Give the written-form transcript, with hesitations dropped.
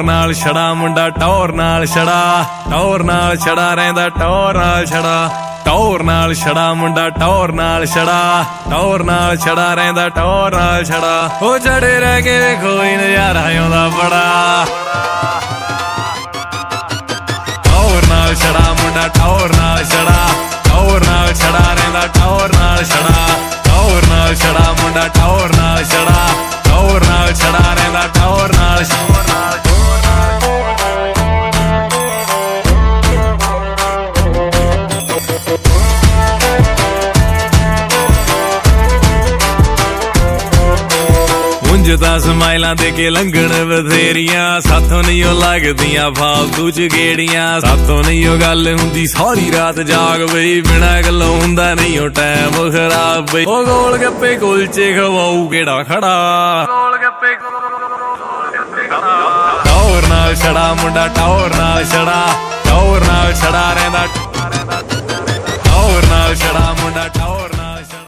ਟੌਰ ਨਾਲ ਛੜਾ ਮੁੰਡਾ ਟੌਰ ਨਾਲ ਛੜਾ, ਟੌਰ ਨਾਲ ਛੜਾ ਰਹਿੰਦਾ ਟੌਰ ਨਾਲ ਛੜਾ, ਟੌਰ ਨਾਲ ਛੜਾ ਮੁੰਡਾ ਟੌਰ ਨਾਲ ਛੜਾ, ਟੌਰ ਨਾਲ ਛੜਾ ਰਹਿੰਦਾ ਟੌਰ ਨਾਲ ਛੜਾ। ਉਹ ਛੜੇ ਰਹਿ ਕੇ ਵੇਖੋ ਹੀ ਨਜ਼ਾਰਾ ਆਉਂਦਾ ਬੜਾ, ਟੌਰ ਨਾਲ ਛੜਾ ਮੁੰਡਾ ਟੌਰ ਨਾਲ ਛੜਾ, ਟੌਰ ਨਾਲ ਛੜਾ ਰਹਿੰਦਾ ਟੌਰ ਨਾਲ ਛੜਾ, ਟੌਰ ਨਾਲ ਛੜਾ ਮੁੰਡਾ ਟੌਰ ਨਾਲ ਛੜਾ, ਟੌਰ ਨਾਲ ਛੜਾ ਰਹਿੰਦਾ ਟੌਰ ਨਾਲ ਛੜਾ। ਉਂਝ ਤਾਂ ਸਮਾਈਲਾਂ ਦੇ ਕੇ ਲੰਘਣ ਬਥੇਰੀਆਂ, ਸਾਥੋਂ ਨਹੀਂ ਉਹ ਲੱਗਦੀਆਂ ਫਾਲਤੂ ਚ ਗੇੜੀਆਂ, ਸਾਥੋਂ ਨਹੀਂ ਉਹ ਗੱਲ ਹੁੰਦੀ ਸਾਰੀ ਰਾਤ ਜਾਗ ਬਈ, ਬਿਨਾਂ ਗੱਲੋਂ ਹੁੰਦਾ ਨਹੀਂ ਉਹ ਟਾਈਮ ਖਰਾਬ ਬਈ। ਉਹ ਗੋਲ ਗੱਪੇ ਕੁਲਚੇ ਖਵਾਊ ਕਿਹੜਾ ਖੜਾ, ਗੋਲ ਗੱਪੇ ਟੌਰ ਨਾਲ ਛੜਾ ਮੁੰਡਾ ਟੌਰ ਨਾਲ ਛੜਾ, ਟੌਰ ਨਾਲ ਛੜਾ ਰਹਿੰਦਾ